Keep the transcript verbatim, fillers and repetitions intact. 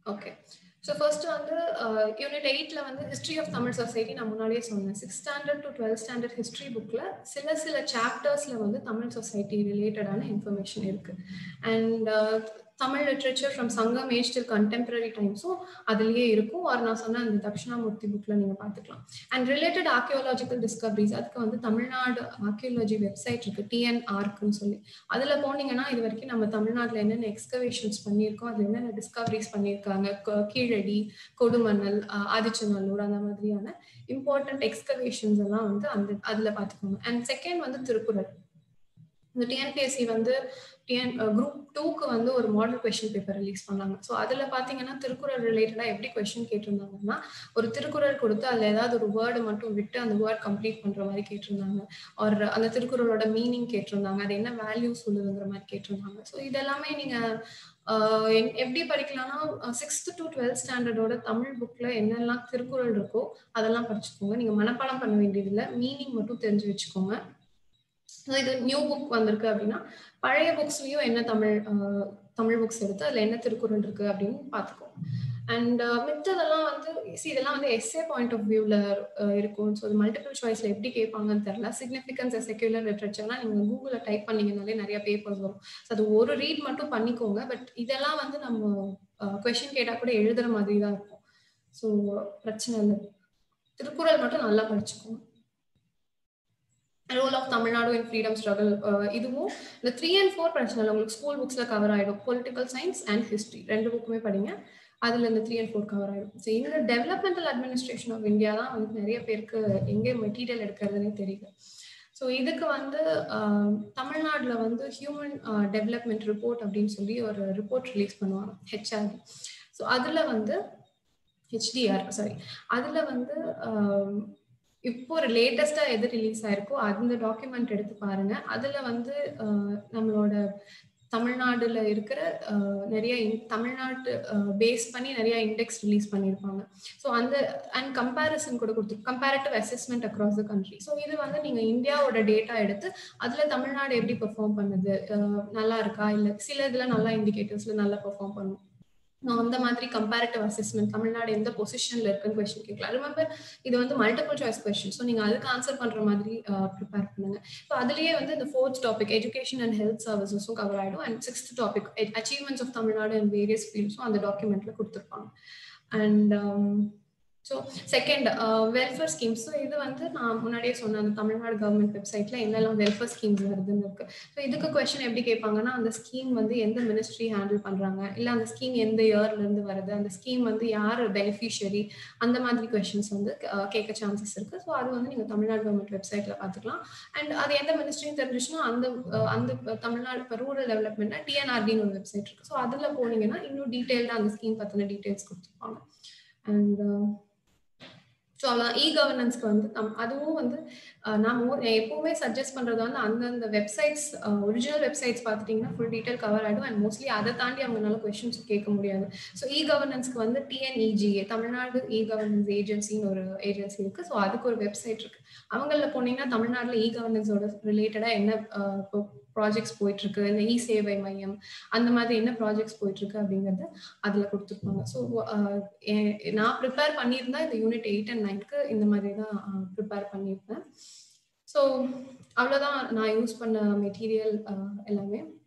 Okay. So first வந்து unit எயிட்ல வந்து ஹிஸ்ட்ரி ஆஃப் தமிழ் சொசைட்டி நான் முன்னாடியே சொன்னேன். Six standard to twelfth standard history புக்கில் சில சில சாப்டர்ஸில் வந்து தமிழ் சொசைட்டி ரிலேட்டடான இன்ஃபர்மேஷன் இருக்குது. And Tamil literature from Sangam age till contemporary டைம்ஸும் அதுலேயே இருக்கும். ஆர் நான் சொன்ன அந்த தட்சிணாமூர்த்தி புக்கில் நீங்கள் பார்த்துக்கலாம். அண்ட் ரிலேட்டட் ஆர்கியோலாஜிக்கல் டிஸ்கவரிஸ், அதுக்கு வந்து தமிழ்நாடு ஆர்கியோலஜி வெப்சைட் இருக்குது, டிஎன்ஆர்க்குன்னு சொல்லி. அதில் போனீங்கன்னா இது வரைக்கும் நம்ம தமிழ்நாட்டில் என்னென்ன எக்ஸ்கவேஷன்ஸ் பண்ணியிருக்கோம், அதில் என்னென்ன டிஸ்கவரிஸ் பண்ணியிருக்காங்க, கீழடி, கொடுமணல், ஆதிச்சநல்லூர், அந்த மாதிரியான இம்பார்ட்டன்ட் எக்ஸ்கவேஷன்ஸ் எல்லாம் வந்து அந்த அதில் பார்த்துக்கோங்க. அண்ட் செகண்ட் வந்து திருக்குறள். இந்த டிஎன்பிஎஸ்சி வந்து டிஎன் குரூப் டூக்கு வந்து ஒரு மாடல் கொஸ்டின் பேப்பர் ரிலீஸ் பண்ணாங்க. ஸோ அதில் பார்த்தீங்கன்னா திருக்குறள் ரிலேட்டடாக எப்படி கொஸ்டின் கேட்டிருந்தாங்கன்னா, ஒரு திருக்குறள் கொடுத்து அதில் ஏதாவது ஒரு வேர்டு மட்டும் விட்டு அந்த வேர்ட் கம்ப்ளீட் பண்ணுற மாதிரி கேட்டிருந்தாங்க. ஒரு அந்த திருக்குறளோட மீனிங் கேட்டிருந்தாங்க, அது என்ன வேல்யூ சொல்லுதுங்கிற மாதிரி கேட்டிருந்தாங்க. ஸோ இதெல்லாமே நீங்கள் எப்படி படிக்கலாம்னா, சிக்ஸ்த் டு டுவெல்த் ஸ்டாண்டர்டோட தமிழ் புக்கில் என்னெல்லாம் திருக்குறள் இருக்கோ அதெல்லாம் படிச்சுக்கோங்க. நீங்கள் மனப்பாடம் பண்ண வேண்டியதில்லை, மீனிங் மட்டும் தெரிஞ்சு வச்சுக்கோங்க. இது நியூ புக் வந்திருக்கு அப்படின்னா பழைய புக்ஸ்லயும் என்ன தமிழ் தமிழ் புக்ஸ் எடுத்து அதுல என்ன திருக்குறள் இருக்கு அப்படின்னு பார்த்துக்கோங்க. அண்ட் மித்ததெல்லாம் வந்து இதெல்லாம் வந்து எஸ்ஏ பாயிண்ட் ஆஃப் வியூல இருக்கும். ஸோ இது மல்டிபிள் சாய்ஸ்ல எப்படி கேட்பாங்கன்னு தெரியல. சிக்னிஃபிகன்ஸ் செக்யூலர் லிட்ரேச்சர்னா நீங்க கூகுள்ல டைப் பண்ணீங்கனாலே நிறைய பேப்பர்ஸ் வரும். ஸோ அது ஒரு ரீட் மட்டும் பண்ணிக்கோங்க. பட் இதெல்லாம் வந்து நம்ம கொஸ்டின் கேட்டா கூட எழுதுற மாதிரி தான் இருக்கும். ஸோ பிரச்சனை இல்லை, திருக்குறள் மட்டும் நல்லா படிச்சுக்கோங்க. Role of Tamil Nadu in freedom struggle, இதுவும் இந்த த்ரீ அண்ட் ஃபோர் பிரச்சனை இல்லை, உங்களுக்கு ஸ்கூல் புக்ஸில் கவர் ஆகிடும். பொலிட்டிக்கல் சயின்ஸ் அண்ட் ஹிஸ்ட்ரி ரெண்டு புக்குமே படிங்க, அதில் இந்த த்ரீ அண்ட் ஃபோர் கவர் ஆகிடும். ஸோ இந்த டெவலப்மெண்டல் அட்மினிஸ்ட்ரேஷன் ஆஃப் இந்தியா தான் வந்து நிறைய பேருக்கு எங்கே மெட்டீரியல் எடுக்கிறதுனே தெரியல. ஸோ இதுக்கு வந்து தமிழ்நாட்டில் வந்து ஹியூமன் டெவலப்மெண்ட் ரிப்போர்ட் அப்படின்னு சொல்லி ஒரு ரிப்போர்ட் ரிலீஸ் பண்ணுவாங்க, ஹெச்ஆர்டி. ஸோ அதில் வந்து ஹெச்டிஆர் சாரி அதில் வந்து இப்போ ஒரு லேட்டஸ்டா எது ரிலீஸ் ஆயிருக்கோ அந்த டாக்குமெண்ட் எடுத்து பாருங்க. அதுல வந்து நம்மளோட தமிழ்நாடுல இருக்கிற நிறைய தமிழ்நாட்டு பேஸ் பண்ணி நிறைய இண்டெக்ஸ் ரிலீஸ் பண்ணியிருப்பாங்க. ஸோ அந்த அண்ட் கம்பேரிசன் கூட கொடுத்துருக்கு, comparative assessment across the country. So இது வந்து நீங்க இந்தியாவோட டேட்டா எடுத்து அதுல தமிழ்நாடு எப்படி பெர்ஃபார்ம் பண்ணுது, நல்லா இருக்கா இல்லை சில இதுல நல்லா இண்டிகேட்டர்ஸ்ல நல்லா பெர்ஃபார்ம் பண்ணும், அந்த மாதிரி கம்பேரிட்டிவ் அசஸ்மெண்ட் தமிழ்நாடு எந்த பொசிஷன்ல இருக்குன்னு கொஸ்டின் கேட்கலாம். ரிமெம்பர் இது வந்து மல்டிபிள் சாய்ஸ் கொஸ்டின். ஸோ நீங்க அதுக்கு ஆன்சர் பண்ற மாதிரி ப்ரிப்பேர் பண்ணுங்க. ஸோ அதுலயே வந்து இந்த fourth topic education and health சர்வீசஸும் கவர் ஆயிடும். And sixth topic achievements of Tamil Nadu and various ஃபீல்ட்ஸும் அந்த டாக்குமெண்ட்ல கொடுத்துருப்பாங்க. And so second welfare schemes. So இது வந்து நான் முன்னாடியே சொன்னேன், அந்த தமிழ்நாடு கவர்மெண்ட் வெப்சைட்ல என்னெல்லாம் வெல்ஃபேர் ஸ்கீம்ஸ் வருதுன்னு இருக்கு. ஸோ இதுக்கு கொஸ்டின் எப்படி கேட்பாங்கன்னா, அந்த ஸ்கீம் வந்து எந்த மினிஸ்ட்ரி ஹேண்டில் பண்றாங்க, இல்லை அந்த ஸ்கீம் எந்த இயர்ல இருந்து வருது, அந்த ஸ்கீம் வந்து யார் பெனிஃபிஷியரி, அந்த மாதிரி கொஸ்டின்ஸ் வந்து கேட்க சான்சஸ் இருக்கு. ஸோ அது வந்து நீங்க தமிழ்நாடு கவர்மெண்ட் வெப்சைட்ல பார்த்துக்கலாம். அண்ட் அது எந்த மினிஸ்ட்ரின்னு தெரிஞ்சிச்சுன்னா அந்த அந்த தமிழ்நாடு ரூரல் டெவலப்மெண்ட்னா டிஎன்ஆர்டின்னு ஒரு வெப்சைட் இருக்கு. ஸோ அதுல போனீங்கன்னா இன்னும் டீடைல்டா அந்த ஸ்கீம் பத்தின டீடைல்ஸ் கொடுத்துருப்பாங்க. அண்ட் ஸோ அவ்வளோதான். இ கவர்னன்ஸ்க்கு வந்து அதுவும் வந்து நான் எப்பவுமே சஜஸ்ட் பண்றது வந்து அந்தந்த வெப்சைட்ஸ் ஒரிஜினல் வெப்சைட்ஸ் பார்த்துட்டீங்கன்னா ஃபுல் டீடைல் கவர் ஆகிடும். அண்ட் மோஸ்ட்லி அதை தாண்டி அவங்களால கொஸ்டின்ஸ் கேட்க முடியாது. ஸோ இ கவர்னன்ஸ்க்கு வந்து டிஎன்இஜிஏ தமிழ்நாடு இ கவர்னன்ஸ் ஏஜென்சின்னு ஒரு ஏஜென்சி இருக்கு. ஸோ அதுக்கு ஒரு வெப்சைட் இருக்கு. அவங்கள போனீங்கன்னா தமிழ்நாட்டில் இ கவர்னன்ஸோட ரிலேட்டடா என்ன ப்ராஜெக்ட்ஸ் போயிட்டு இருக்கு, இந்த இ சேவை மையம் அந்த மாதிரி என்ன ப்ராஜெக்ட்ஸ் போயிட்டு இருக்கு அப்படிங்கறது அதுல கொடுத்துருப்பாங்க. ஸோ நான் ப்ரிப்பேர் பண்ணியிருந்தா இந்த யூனிட் எயிட் அண்ட் நைன்க்கு இந்த மாதிரி தான் ப்ரிப்பேர் பண்ணியிருப்பேன். ஸோ அவ்வளோதான் நான் யூஸ் பண்ண மெட்டீரியல் எல்லாமே.